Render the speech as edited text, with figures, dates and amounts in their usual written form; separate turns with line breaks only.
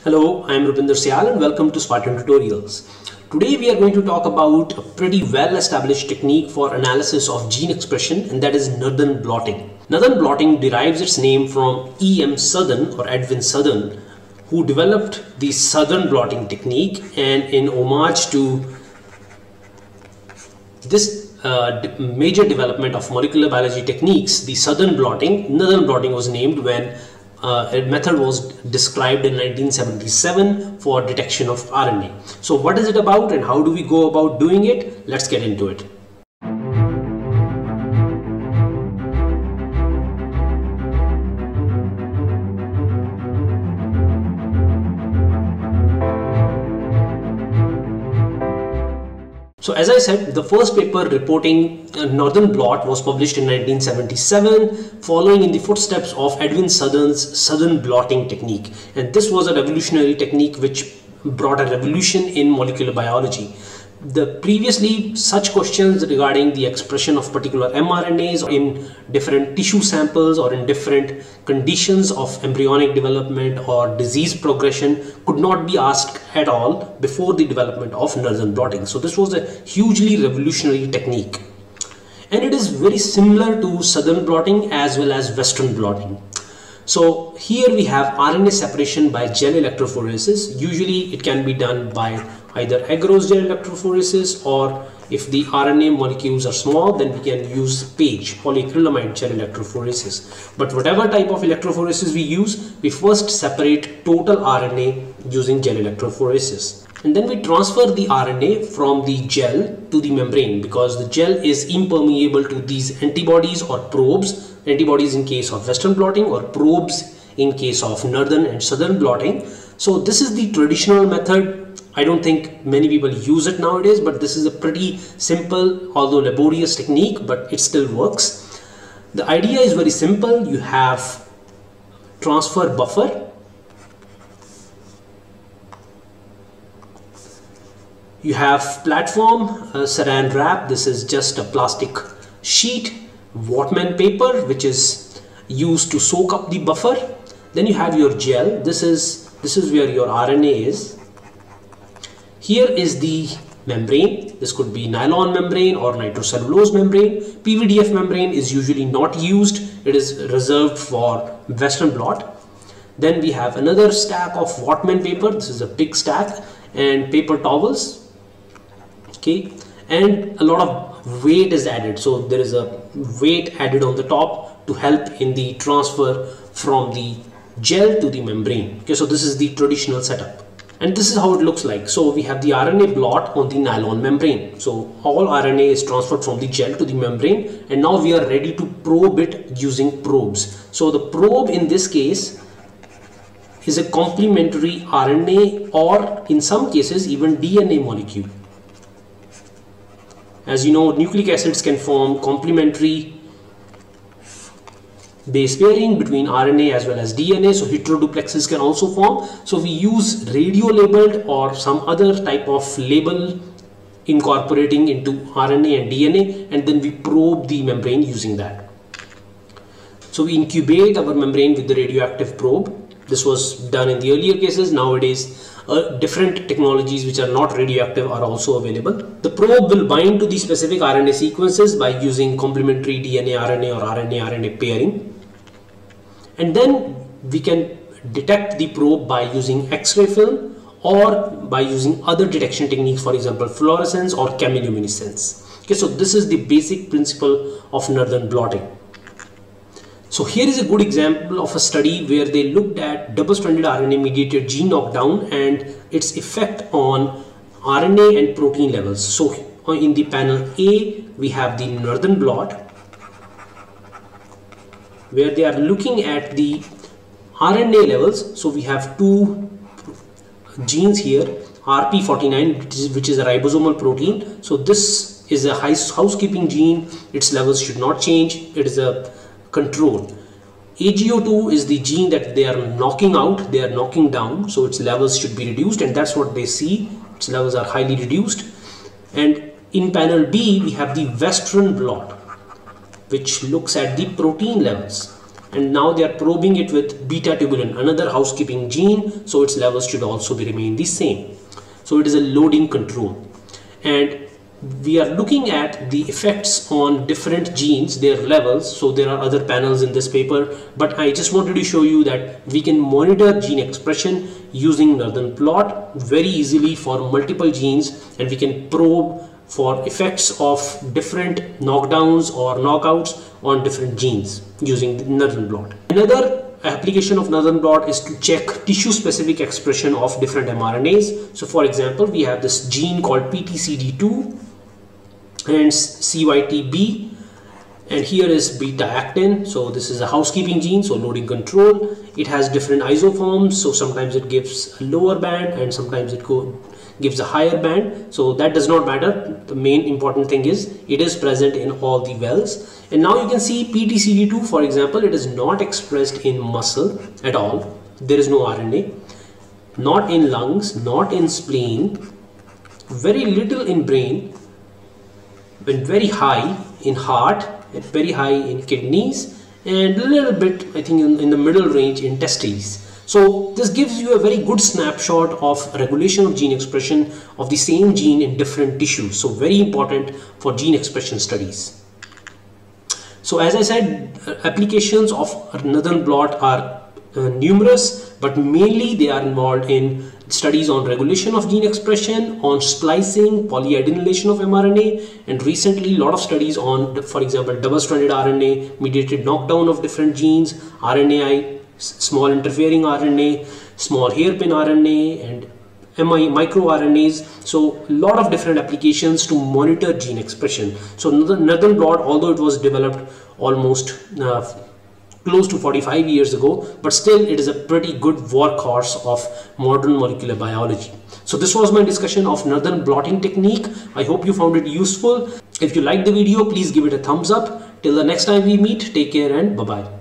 Hello, I am Rupinder Syal and welcome to Spartan Tutorials. Today we are going to talk about a pretty well established technique for analysis of gene expression, and that is Northern blotting. Northern blotting derives its name from E.M. Southern or Edwin Southern, who developed the Southern blotting technique, and in homage to this major development of molecular biology techniques, the Southern blotting, Northern blotting was named when a method was described in 1977 for detection of RNA. So what is it about and how do we go about doing it? Let's get into it. So as I said, the first paper reporting Northern blot was published in 1977, following in the footsteps of Edwin Southern's Southern blotting technique. And this was a revolutionary technique which brought a revolution in molecular biology. Previously, such questions regarding the expression of particular mRNAs in different tissue samples or in different conditions of embryonic development or disease progression could not be asked at all before the development of Northern blotting. So this was a hugely revolutionary technique. And it is very similar to Southern blotting as well as Western blotting. So here we have RNA separation by gel electrophoresis. Usually it can be done by either agarose gel electrophoresis, or if the RNA molecules are small, then we can use PAGE, polyacrylamide gel electrophoresis. But whatever type of electrophoresis we use, we first separate total RNA using gel electrophoresis. And then we transfer the RNA from the gel to the membrane, because the gel is impermeable to these antibodies or probes, antibodies in case of Western blotting or probes in case of Northern and Southern blotting. So this is the traditional method. I don't think many people use it nowadays, but this is a pretty simple, although laborious technique, but it still works. The idea is very simple. You have transfer buffer, you have platform, saran wrap. This is just a plastic sheet, Whatman paper, which is used to soak up the buffer. Then you have your gel. This is where your RNA is. Here is the membrane. This could be nylon membrane or nitrocellulose membrane. PVDF membrane is usually not used. It is reserved for Western blot. Then we have another stack of Whatman paper. This is a big stack, and paper towels. Okay, and a lot of weight is added. So there is a weight added on the top to help in the transfer from the gel to the membrane. Okay, so this is the traditional setup. And this is how it looks like. So we have the RNA blot on the nylon membrane. So all RNA is transferred from the gel to the membrane, and now we are ready to probe it using probes. So the probe in this case is a complementary RNA, or in some cases even DNA molecule. As you know, nucleic acids can form complementary base pairing between RNA as well as DNA, so heteroduplexes can also form. So we use radio labeled or some other type of label incorporating into RNA and DNA, and then we probe the membrane using that. So we incubate our membrane with the radioactive probe. This was done in the earlier cases. Nowadays different technologies which are not radioactive are also available. The probe will bind to the specific RNA sequences by using complementary DNA RNA or RNA RNA pairing. And then we can detect the probe by using X-ray film or by using other detection techniques, for example fluorescence or chemiluminescence. Okay, so this is the basic principle of Northern blotting. So here is a good example of a study where they looked at double-stranded RNA mediated gene knockdown and its effect on RNA and protein levels. So in the panel A, we have the Northern blot, where they are looking at the RNA levels. So we have two genes here, RP49, which is a ribosomal protein. So this is a housekeeping gene. Its levels should not change. It is a control. AGO2 is the gene that they are knocking out, they are knocking down, so its levels should be reduced, and that's what they see. Its levels are highly reduced. And in panel B, we have the Western blot, which looks at the protein levels. and now they are probing it with beta tubulin, another housekeeping gene, so its levels should also be remain the same. So it is a loading control, and we are looking at the effects on different genes, their levels. So there are other panels in this paper, but I just wanted to show you that we can monitor gene expression using Northern blot very easily for multiple genes, and we can probe for effects of different knockdowns or knockouts on different genes using Northern blot. Another application of Northern blot is to check tissue specific expression of different mRNAs. So for example, we have this gene called PTCD2 and CYTB, and here is beta actin. So this is a housekeeping gene, so loading control. It has different isoforms, so sometimes it gives a lower band and sometimes it gives a higher band. So that does not matter. The main important thing is it is present in all the wells. And now you can see PTCD2, for example, it is not expressed in muscle at all. There is no RNA, not in lungs, not in spleen, very little in brain, and very high in heart, and very high in kidneys, and a little bit, I think, in the middle range in testes. So this gives you a very good snapshot of regulation of gene expression of the same gene in different tissues. So very important for gene expression studies. So as I said, applications of Northern blot are numerous, but mainly they are involved in studies on regulation of gene expression, on splicing, polyadenylation of mRNA, and recently a lot of studies on, for example, double-stranded RNA mediated knockdown of different genes, RNAi, small interfering RNA, small hairpin RNA, and microRNAs. So a lot of different applications to monitor gene expression. So Northern blot, although it was developed almost close to 45 years ago, but still it is a pretty good workhorse of modern molecular biology. So this was my discussion of Northern blotting technique. I hope you found it useful. If you liked the video, please give it a thumbs up. Till the next time we meet, take care and bye-bye.